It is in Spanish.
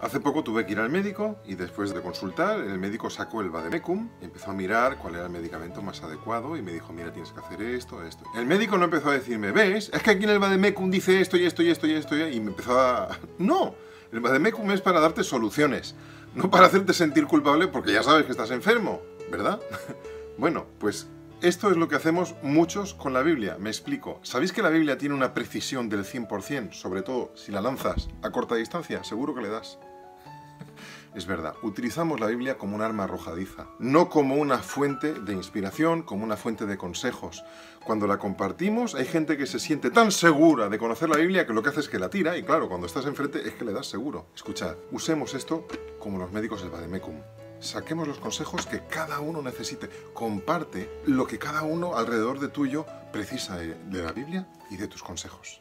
Hace poco tuve que ir al médico y después de consultar, el médico sacó el vademecum y empezó a mirar cuál era el medicamento más adecuado y me dijo, mira, tienes que hacer esto, esto. El médico no empezó a decirme, ¿ves? Es que aquí en el vademecum dice esto y esto y esto y esto y me empezó a... ¡No! El vademecum es para darte soluciones, no para hacerte sentir culpable porque ya sabes que estás enfermo, ¿verdad? Bueno, pues esto es lo que hacemos muchos con la Biblia. Me explico. ¿Sabéis que la Biblia tiene una precisión del 100%? Sobre todo si la lanzas a corta distancia, seguro que le das. Es verdad, utilizamos la Biblia como un arma arrojadiza, no como una fuente de inspiración, como una fuente de consejos. Cuando la compartimos, hay gente que se siente tan segura de conocer la Biblia que lo que hace es que la tira y claro, cuando estás enfrente es que le das seguro. Escuchad, usemos esto como los médicos del vademecum. Saquemos los consejos que cada uno necesite. Comparte lo que cada uno alrededor de tuyo precisa de la Biblia y de tus consejos.